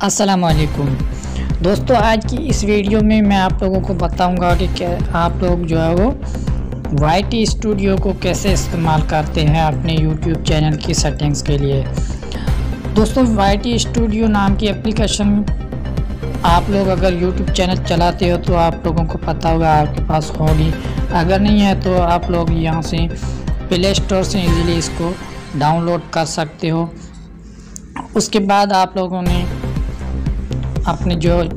अस्सलाम वालेकुम दोस्तों, आज की इस वीडियो में मैं आप लोगों को बताऊंगा कि क्या आप लोग जो है वो YT स्टूडियो को कैसे इस्तेमाल करते हैं अपने YouTube चैनल की सेटिंग्स के लिए। दोस्तों, YT स्टूडियो नाम की एप्लीकेशन आप लोग अगर YouTube चैनल चलाते हो तो आप लोगों को पता होगा, आपके पास होगी। अगर नहीं है तो आप लोग यहाँ से प्ले स्टोर से इजीली इसको डाउनलोड कर सकते हो। उसके बाद आप लोगों ने अपने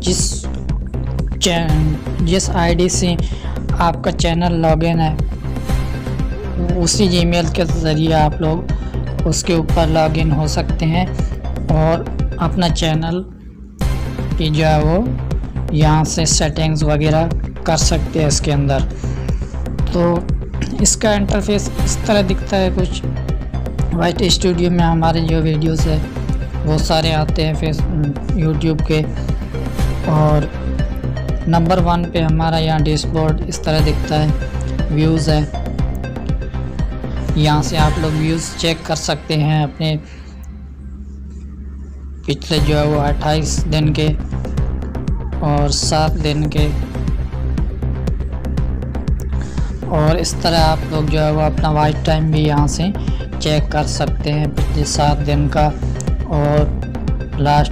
जिस आईडी से आपका चैनल लॉगिन है उसी जीमेल के ज़रिए आप लोग उसके ऊपर लॉगिन हो सकते हैं और अपना चैनल की जो है वो यहाँ से सेटिंग्स वगैरह कर सकते हैं इसके अंदर। तो इसका इंटरफेस इस तरह दिखता है कुछ। YT स्टूडियो में हमारे जो वीडियोस है वो सारे आते हैं यूट्यूब के, और नंबर 1 पे हमारा यहाँ डैशबोर्ड इस तरह दिखता है। व्यूज़ है, यहाँ से आप लोग व्यूज़ चेक कर सकते हैं अपने पिछले जो है वो 28 दिन के और 7 दिन के, और इस तरह आप लोग जो है वो अपना वॉच टाइम भी यहाँ से चेक कर सकते हैं पिछले 7 दिन का और लास्ट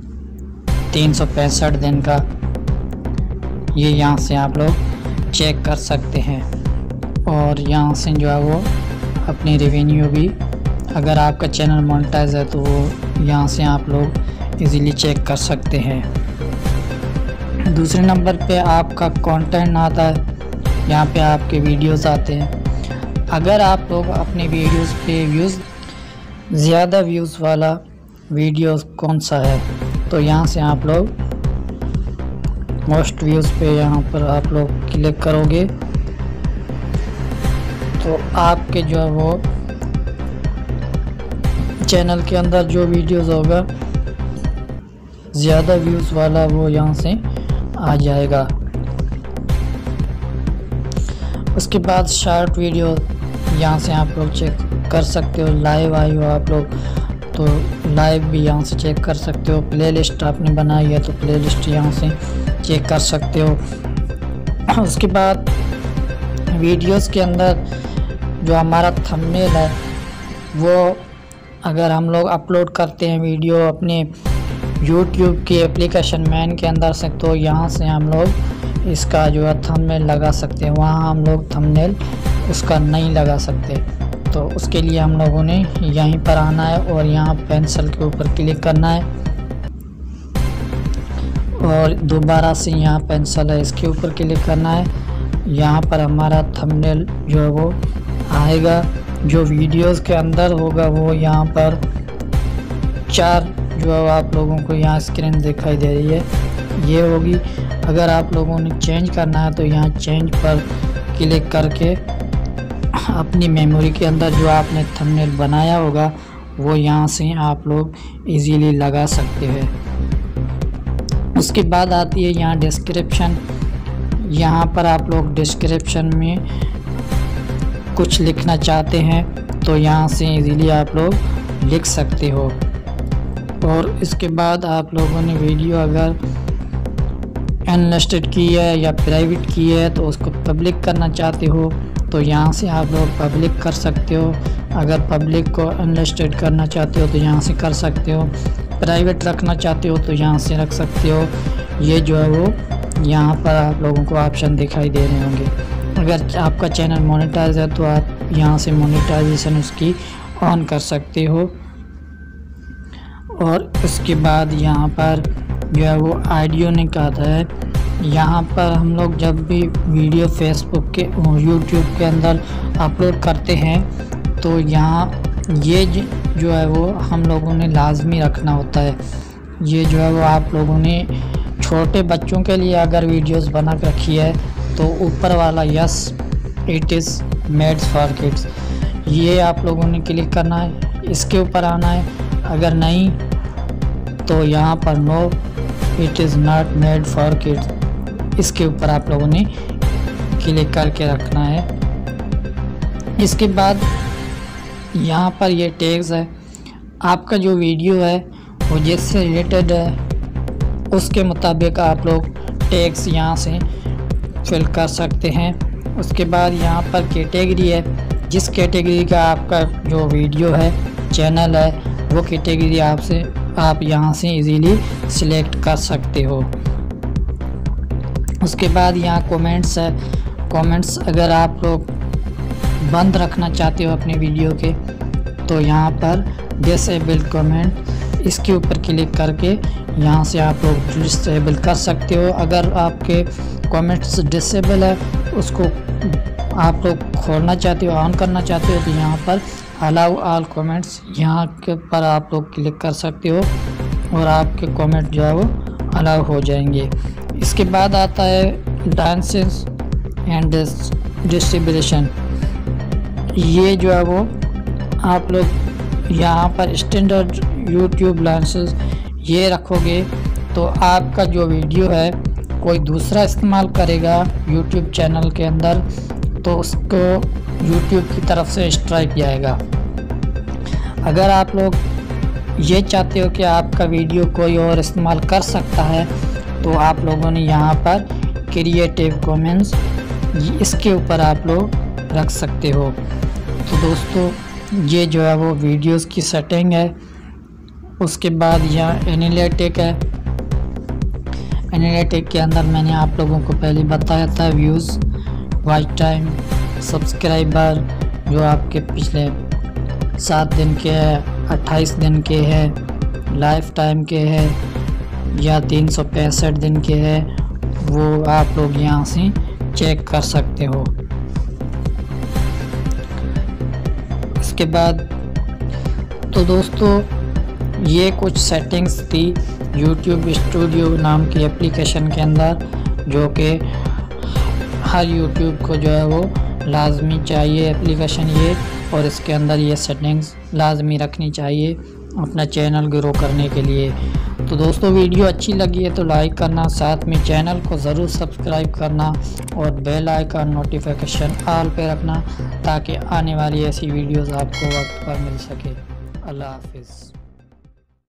365 दिन का। ये यहाँ से आप लोग चेक कर सकते हैं और यहाँ से जो है वो अपनी रेवेन्यू भी, अगर आपका चैनल मोनेटाइज है तो वो यहाँ से आप लोग इजीली चेक कर सकते हैं। दूसरे नंबर पे आपका कंटेंट आता है, यहाँ पे आपके वीडियोस आते हैं। अगर आप लोग अपनी वीडियोस पे ज़्यादा व्यूज़ वाला वीडियो कौन सा है तो यहाँ से आप लोग मोस्ट व्यूज़ पे यहाँ पर आप लोग क्लिक करोगे तो आपके जो है वो चैनल के अंदर जो वीडियोस होगा ज़्यादा व्यूज़ वाला वो यहाँ से आ जाएगा। उसके बाद शॉर्ट वीडियो यहाँ से आप लोग चेक कर सकते हो। लाइव आई हो आप लोग तो लाइव भी यहाँ से चेक कर सकते हो। प्लेलिस्ट आपने बनाई है तो प्लेलिस्ट यहाँ से चेक कर सकते हो। उसके बाद वीडियोस के अंदर जो हमारा थंबनेल है वो अगर हम लोग अपलोड करते हैं वीडियो अपने YouTube की एप्लीकेशन मैन के अंदर से तो यहाँ से हम लोग इसका जो है थंबनेल लगा सकते हैं। वहाँ हम लोग थंबनेल उसका नहीं लगा सकते, तो उसके लिए हम लोगों ने यहीं पर आना है और यहाँ पेंसिल के ऊपर क्लिक करना है और दोबारा से यहाँ पेंसिल है इसके ऊपर क्लिक करना है। यहाँ पर हमारा थंबनेल जो है वो आएगा। जो वीडियोस के अंदर होगा वो यहाँ पर 4 जो है आप लोगों को यहाँ स्क्रीन दिखाई दे रही है, ये होगी। अगर आप लोगों ने चेंज करना है तो यहाँ चेंज पर क्लिक करके अपनी मेमोरी के अंदर जो आपने थंबनेल बनाया होगा वो यहाँ से आप लोग इजीली लगा सकते हैं। उसके बाद आती है यहाँ डिस्क्रिप्शन। यहाँ पर आप लोग डिस्क्रिप्शन में कुछ लिखना चाहते हैं तो यहाँ से इजीली आप लोग लिख सकते हो। और इसके बाद आप लोगों ने वीडियो अगर अनलिस्टेड की है या प्राइवेट की है तो उसको पब्लिक करना चाहते हो तो यहाँ से आप लोग पब्लिक कर सकते हो। अगर पब्लिक को अनलिस्टेड करना चाहते हो तो यहाँ से कर सकते हो। प्राइवेट रखना चाहते हो तो यहाँ से रख सकते हो। ये जो है वो यहाँ पर आप लोगों को ऑप्शन दिखाई दे रहे होंगे। अगर आपका चैनल मोनेटाइज है तो आप यहाँ से मोनेटाइजेशन उसकी ऑन कर सकते हो। और उसके बाद यहाँ पर जो है वो आइडियोनिक आता है। यहाँ पर हम लोग जब भी वीडियो फेसबुक के YouTube के अंदर अपलोड करते हैं तो यहाँ ये जो है वो हम लोगों ने लाजमी रखना होता है। ये जो है वो आप लोगों ने छोटे बच्चों के लिए अगर वीडियोस बना के रखी है तो ऊपर वाला yes it is made for kids ये आप लोगों ने क्लिक करना है, इसके ऊपर आना है। अगर नहीं तो यहाँ पर no it is not made for kids इसके ऊपर आप लोगों ने क्लिक करके रखना है। इसके बाद यहाँ पर ये टैग्स है। आपका जो वीडियो है वो जिससे रिलेटेड है उसके मुताबिक आप लोग टैग्स यहाँ से फिल कर सकते हैं। उसके बाद यहाँ पर कैटेगरी है, जिस कैटेगरी का आपका जो वीडियो है, चैनल है, वो कैटेगरी आप यहाँ से इजीली सिलेक्ट कर सकते हो। उसके बाद यहाँ कमेंट्स है। कमेंट्स अगर आप लोग बंद रखना चाहते हो अपने वीडियो के, तो यहाँ पर डिसेबल कमेंट, इसके ऊपर क्लिक करके यहाँ से आप लोग डिसेबल कर सकते हो। अगर आपके कमेंट्स डिसेबल है, उसको आप लोग खोलना चाहते हो, ऑन करना चाहते हो, तो यहाँ पर अलाउ ऑल कमेंट्स, यहाँ के पर आप लोग क्लिक कर सकते हो और आपके कमेंट जो है वो अलाउ हो जाएंगे। इसके बाद आता है डांसेस एंड डिस्ट्रीब्यूशन। ये जो है वो आप लोग यहाँ पर स्टैंडर्ड यूट्यूब लाइसेंस ये रखोगे, तो आपका जो वीडियो है कोई दूसरा इस्तेमाल करेगा यूट्यूब चैनल के अंदर, तो उसको यूट्यूब की तरफ से स्ट्राइक जाएगा। अगर आप लोग ये चाहते हो कि आपका वीडियो कोई और इस्तेमाल कर सकता है, तो आप लोगों ने यहाँ पर क्रिएटिव कॉमन्स इसके ऊपर आप लोग रख सकते हो। तो दोस्तों ये जो है वो वीडियोस की सेटिंग है। उसके बाद यहाँ एनालिटिक है। एनालिटिक के अंदर मैंने आप लोगों को पहले बताया था व्यूज़, वॉच टाइम, सब्सक्राइबर जो आपके पिछले 7 दिन के हैं, 28 दिन के हैं, लाइफ टाइम के हैं या 365 दिन के हैं, वो आप लोग यहाँ से चेक कर सकते हो। इसके बाद तो दोस्तों ये कुछ सेटिंग्स थी YouTube स्टूडियो नाम की एप्लीकेशन के अंदर, जो कि हर YouTube को जो है वो लाजमी चाहिए एप्लीकेशन ये, और इसके अंदर ये सेटिंग्स लाजमी रखनी चाहिए अपना चैनल ग्रो करने के लिए। तो दोस्तों वीडियो अच्छी लगी है तो लाइक करना, साथ में चैनल को ज़रूर सब्सक्राइब करना और बेल आइकन नोटिफिकेशन ऑल पे रखना, ताकि आने वाली ऐसी वीडियोस आपको वक्त पर मिल सके। अल्लाह हाफिज़।